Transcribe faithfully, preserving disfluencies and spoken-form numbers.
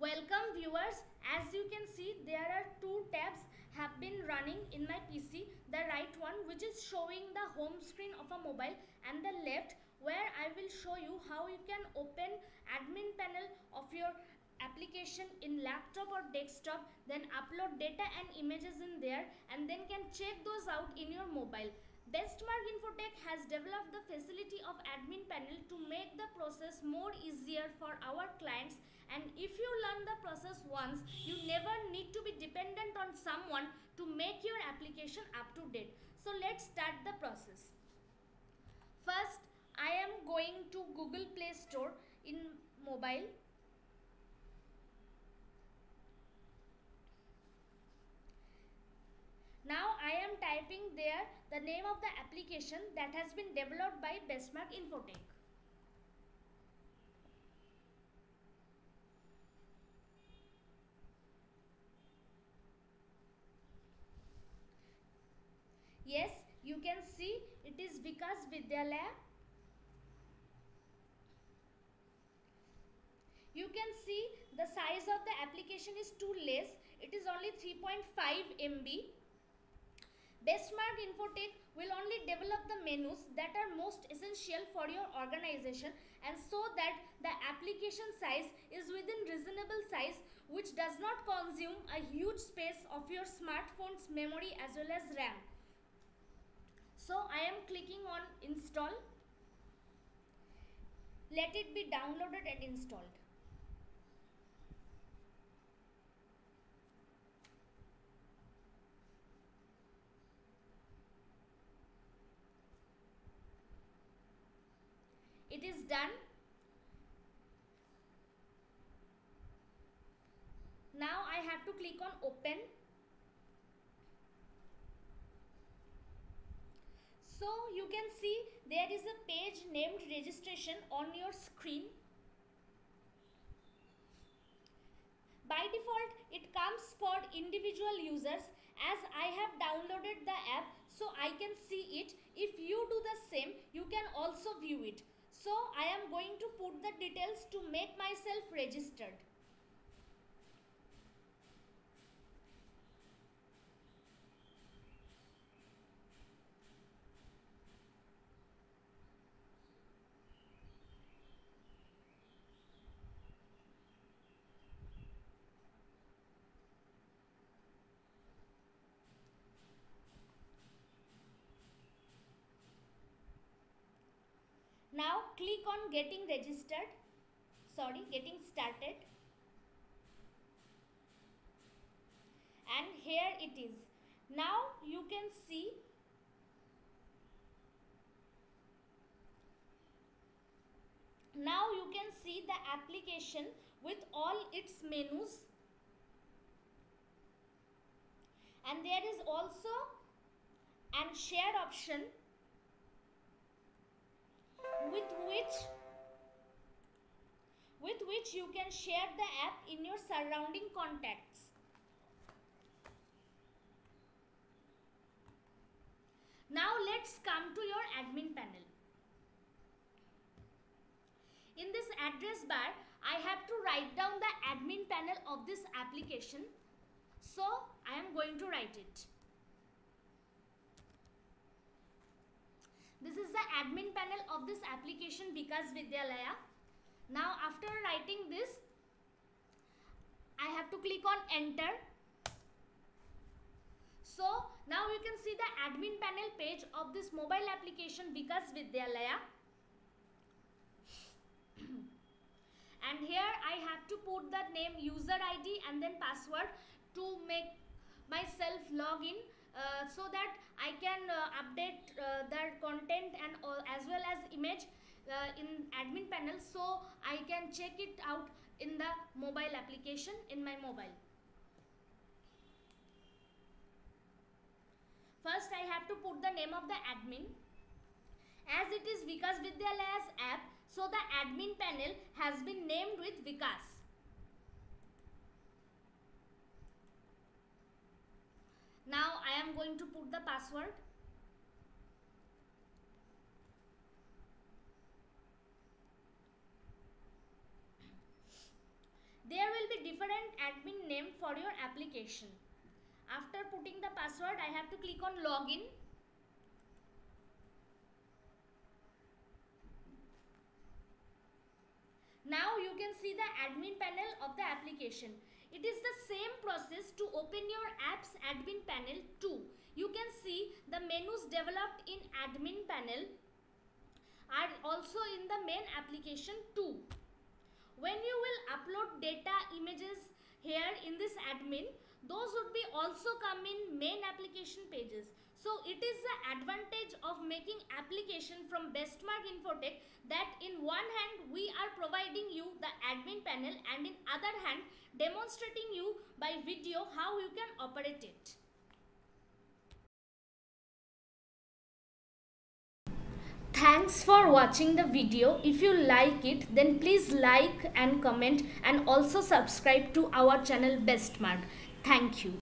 Welcome viewers. As you can see, there are two tabs have been running in my P C. The right one, which is showing the home screen of a mobile, and the left where I will show you how you can open admin panel of your application in laptop or desktop, then upload data and images in there, and then can check those out in your mobile. Bestmarg Infotech has developed the facility of admin panel to make the process more easier for our clients, and if you learn the process once, you never need to be dependent on someone to make your application up to date. So let's start the process. First, I am going to Google Play Store in mobile. Now I am typing there the name of the application that has been developed by Bestmarg Infotech. Yes, you can see it is Vikas Vidyalaya. You can see the size of the application is too less. It is only three point five M B. Bestmarg Infotech will only develop the menus that are most essential for your organization, and so that the application size is within reasonable size, which does not consume a huge space of your smartphone's memory as well as RAM. So I am clicking on install. Let it be downloaded and installed. It is done. Now I have to click on open. So you can see there is a page named registration on your screen. By default, it comes for individual users. As I have downloaded the app, so I can see it. If you do the same, you can also view it. So I am going to put the details to make myself registered. Now click on getting registered, sorry, getting started, and here it is. Now you can see now you can see the application with all its menus, and there is also an share option with which with which you can share the app in your surrounding contacts. Now let's come to your admin panel. In this address bar, I have to write down the admin panel of this application. So I am going to write it. This is the admin panel of this application Vikas Vidyalaya. Now after writing this, I have to click on enter. So now you can see the admin panel page of this mobile application Vikas Vidyalaya. And here I have to put the name, user I D and then password to make myself log in. Uh, so that I can uh, update uh, the content and uh, as well as image uh, in admin panel, so I can check it out in the mobile application in my mobile. First I have to put the name of the admin. As it is Vikas Vidyalaya's app, so the admin panel has been named with Vikas. Now I am going to put the password. there will be different admin name for your application. After putting the password, I have to click on login. Now you can see the admin panel of the application. It is the same process to open your app's admin panel too. You can see the menus developed in admin panel are also in the main application too. When you will upload data images here in this admin, those would be also come in main application pages. So it is the advantage of making application from Bestmarg Infotech that in one hand we are providing you the admin panel and in other hand demonstrating you by video how you can operate it. Thanks for watching the video. If you like it, then please like and comment and also subscribe to our channel Bestmarg. Thank you.